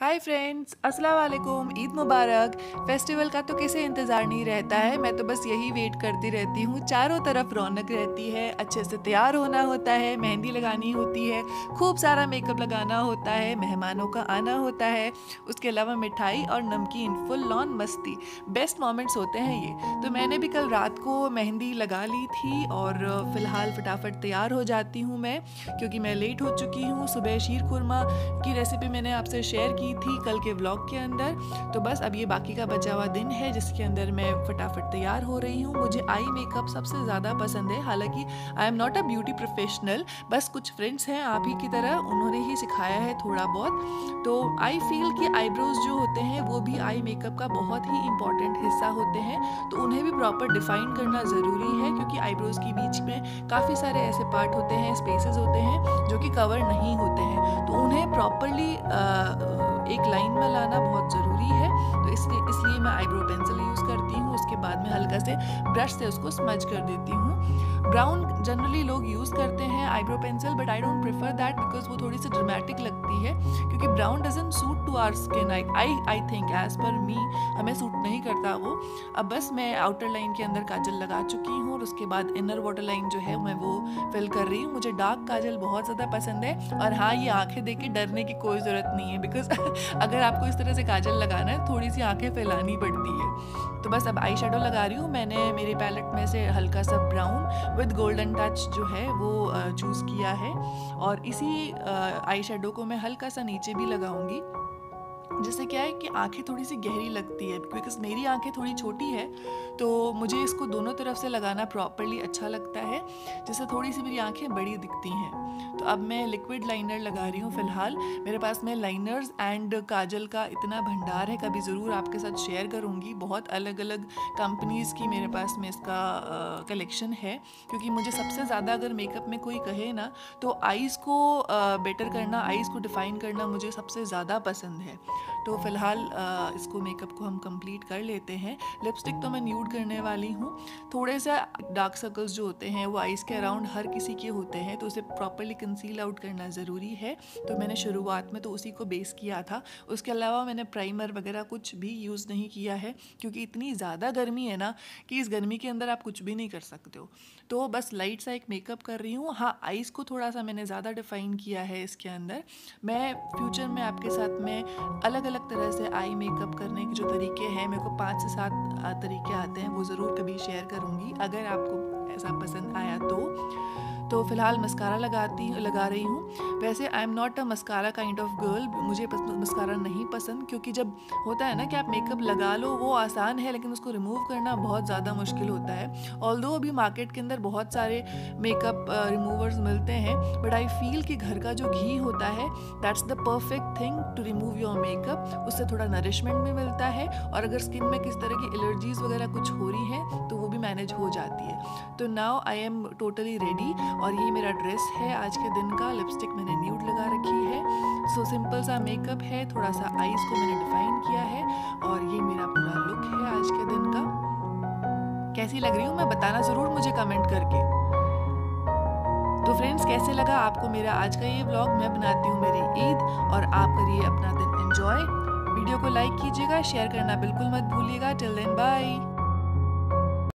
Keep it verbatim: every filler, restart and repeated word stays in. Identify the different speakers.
Speaker 1: Hi friends, अस्सलाम वालेकुम। ईद मुबारक। Festival का तो किसे इंतज़ार नहीं रहता है, मैं तो बस यही वेट करती रहती हूँ। चारों तरफ रौनक रहती है, अच्छे से तैयार होना होता है, मेहंदी लगानी होती है, खूब सारा मेकअप लगाना होता है, मेहमानों का आना होता है, उसके अलावा मिठाई और नमकीन, फुल ऑन मस्ती। बेस्ट मोमेंट्स होते हैं ये। तो मैंने भी कल रात को मेहंदी लगा ली थी और फ़िलहाल फटाफट तैयार हो जाती हूँ मैं, क्योंकि मैं लेट हो चुकी हूँ। सुबह शीर खुरमा की रेसिपी मैंने आपसे शेयर की थी कल के व्लॉग के अंदर। तो बस अब ये बाकी का बचा हुआ दिन है जिसके अंदर मैं फटाफट तैयार हो रही हूँ। मुझे आई मेकअप सबसे ज़्यादा पसंद है। हालांकि I am not a beauty professional, बस कुछ फ्रेंड्स हैं आप ही की तरह, उन्होंने ही सिखाया है थोड़ा बहुत। तो आई फील कि आईब्रोज जो होते हैं वो भी आई मेकअप का बहुत ही इंपॉर्टेंट हिस्सा होते हैं, तो उन्हें भी प्रॉपर डिफाइन करना ज़रूरी है, क्योंकि आईब्रोज के बीच में काफ़ी सारे ऐसे पार्ट होते हैं, स्पेसेस होते हैं जो कि कवर नहीं होते हैं, तो उन्हें प्रॉपरली एक लाइन में लाना बहुत ज़रूरी है। तो इसलिए इसलिए मैं आईब्रो पेंसिल यूज़ करती हूँ। उसके बाद में हल्का से ब्रश से उसको स्मज कर देती हूँ। ब्राउन जनरली लोग यूज़ करते हैं eyebrow pencil, but I don't prefer that because वो थोड़ी सी ड्रामेटिक लगती है, क्योंकि brown doesn't suit to our skin. I I I think as per me हमें सूट नहीं करता वो। अब बस मैं आउटर लाइन के अंदर काजल लगा चुकी हूँ और उसके बाद इनर वाटर लाइन जो है मैं वो फिल कर रही हूँ। मुझे डार्क काजल बहुत ज़्यादा पसंद है। और हाँ, ये आंखें देख के डरने की कोई ज़रूरत नहीं है, बिकॉज अगर आपको इस तरह से काजल लगाना है थोड़ी सी आंखें फैलानी पड़ती है। तो बस अब आई शेडो लगा रही हूँ। मैंने मेरे पैलेट में से हल्का सा ब्राउन विद गोल्डन टच जो है वो चूज़ किया है, और इसी आई शेडो को मैं हल्का सा नीचे भी लगाऊंगी, जिससे क्या है कि आंखें थोड़ी सी गहरी लगती है। बिकॉज मेरी आंखें थोड़ी छोटी है, तो मुझे इसको दोनों तरफ से लगाना प्रॉपरली अच्छा लगता है, जिससे थोड़ी सी मेरी आंखें बड़ी दिखती हैं। तो अब मैं लिक्विड लाइनर लगा रही हूँ फ़िलहाल। मेरे पास में लाइनर्स एंड काजल का इतना भंडार है, कभी ज़रूर आपके साथ शेयर करूँगी। बहुत अलग अलग कंपनीज़ की मेरे पास में इसका कलेक्शन है, क्योंकि मुझे सबसे ज़्यादा अगर मेकअप में कोई कहे ना, तो आईज़ को बेटर करना, आईज़ को डिफ़ाइन करना मुझे सबसे ज़्यादा पसंद है। तो फ़िलहाल इसको मेकअप को हम कंप्लीट कर लेते हैं। लिपस्टिक तो मैं न्यूड करने वाली हूँ। थोड़े से डार्क सर्कल्स जो होते हैं वो आइज़ के अराउंड हर किसी के होते हैं, तो उसे प्रॉपरली कंसील आउट करना ज़रूरी है। तो मैंने शुरुआत में तो उसी को बेस किया था। उसके अलावा मैंने प्राइमर वगैरह कुछ भी यूज़ नहीं किया है, क्योंकि इतनी ज़्यादा गर्मी है ना कि इस गर्मी के अंदर आप कुछ भी नहीं कर सकते हो। तो बस लाइट सा एक मेकअप कर रही हूँ। हाँ, आइज़ को थोड़ा सा मैंने ज़्यादा डिफ़ाइन किया है इसके अंदर। मैं फ्यूचर में आपके साथ में अलग अलग तरह से आई मेकअप करने के जो तरीके हैं, मेरे को पाँच से सात तरीके आते हैं, वो ज़रूर कभी शेयर करूँगी अगर आपको ऐसा पसंद आया तो। तो फ़िलहाल मस्कारा लगाती लगा रही हूँ। वैसे I am not a mascara kind of girl, मुझे मस्कारा नहीं पसंद, क्योंकि जब होता है ना कि आप मेकअप लगा लो वो आसान है, लेकिन उसको रिमूव करना बहुत ज़्यादा मुश्किल होता है। ऑल्दो अभी मार्केट के अंदर बहुत सारे मेकअप रिमूवर्स मिलते हैं, बट आई फील कि घर का जो घी होता है that's the perfect thing to remove your makeup. उससे थोड़ा नरिशमेंट भी मिलता है, और अगर स्किन में किस तरह की एलर्जीज़ वगैरह कुछ हो रही हैं तो वो भी मैनेज हो जाती है। तो now I am totally ready, और ये मेरा ड्रेस है आज के दिन का। लिपस्टिक मैंने न्यूड लगा रखी है। सो सिंपल सा मेकअप है, थोड़ा सा आईज को मैंने डिफाइन किया है, और ये मेरा पूरा लुक है आज के दिन का। कैसी लग रही हूँ मैं बताना ज़रूर मुझे कमेंट करके। तो फ्रेंड्स, कैसे लगा आपको मेरा आज का ये व्लॉग? मैं बनाती हूँ मेरी ईद, और आप करिए अपना दिन एंजॉय। वीडियो को लाइक कीजिएगा, शेयर करना बिल्कुल मत भूलिएगा। Till then bye.